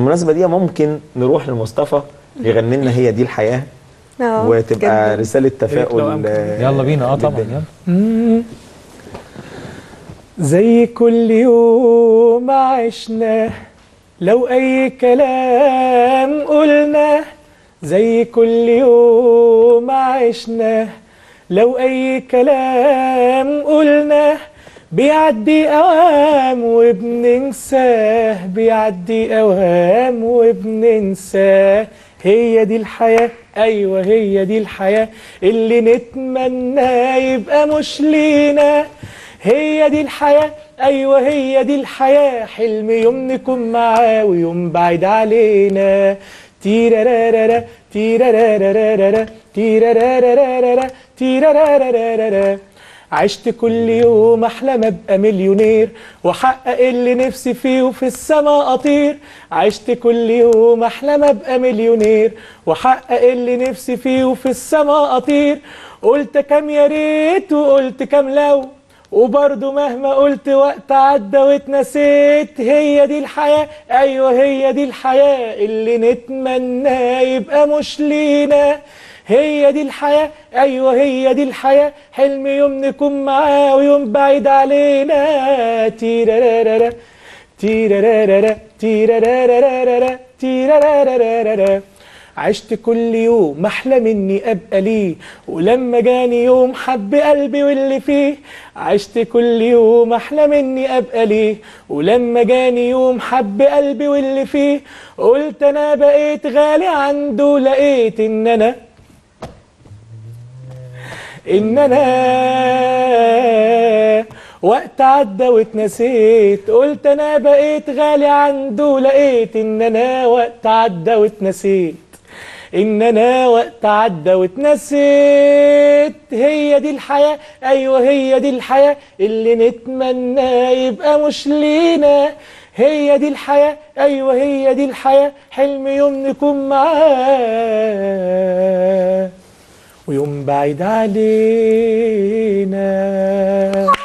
بالمناسبه دي ممكن نروح لمصطفى يغني لنا هي دي الحياه، وتبقى جميل. رساله تفاؤل. يلا بينا. طبعا يلا. زي كل يوم عشنا لو أي كلام قلنا، زي كل يوم عشنا لو أي كلام قلنا، بيعدي أوام وبننساه، بيعدي أوام وبننساه. هي دي الحياة، أيوة هي دي الحياة اللي نتمنى يبقى مش لينا. هي دي الحياة، أيوة هي دي الحياة، حلم يوم نكون معاه ويوم بعيد علينا. تيرارارارا تيرارارارا تيرارارارا تيرارارارا. عشت كل يوم أحلم أبقى مليونير وأحقق اللي نفسي فيه وفي السما أطير. عشت كل يوم أحلم أبقى مليونير وأحقق اللي نفسي فيه وفي السما أطير. قلت كام يا ريت وقلت كام لو، وبرضه مهما قلت وقت عدى واتنسيت. هي دي الحياة، أيوة هي دي الحياة اللي نتمنى يبقى مش لينا. هي دي الحياة، أيوة هي دي الحياة، حلم يوم نكون معاه ويوم بعيد علينا. تيرارارارا تيرارارارا تيرارارارا تيرارارارا. عشت كل يوم أحلم إني أبقى ليه، ولما جاني يوم حب قلبي واللي فيه. عشت كل يوم أحلم إني أبقى ليه، ولما جاني يوم حب قلبي واللي فيه. قلت أنا بقيت غالي عنده، لقيت إن أنا وقت عدى واتنسيت. قلت أنا بقيت غالي عنده، لقيت إن أنا وقت عدى واتنسيت. إن أنا وقت عدى واتنسيت. هي دي الحياة، أيوة هي دي الحياة اللي نتمنى يبقى مش لينا. هي دي الحياة، أيوة هي دي الحياة، حلم يوم نكون معاه ويوم بعيد علينا.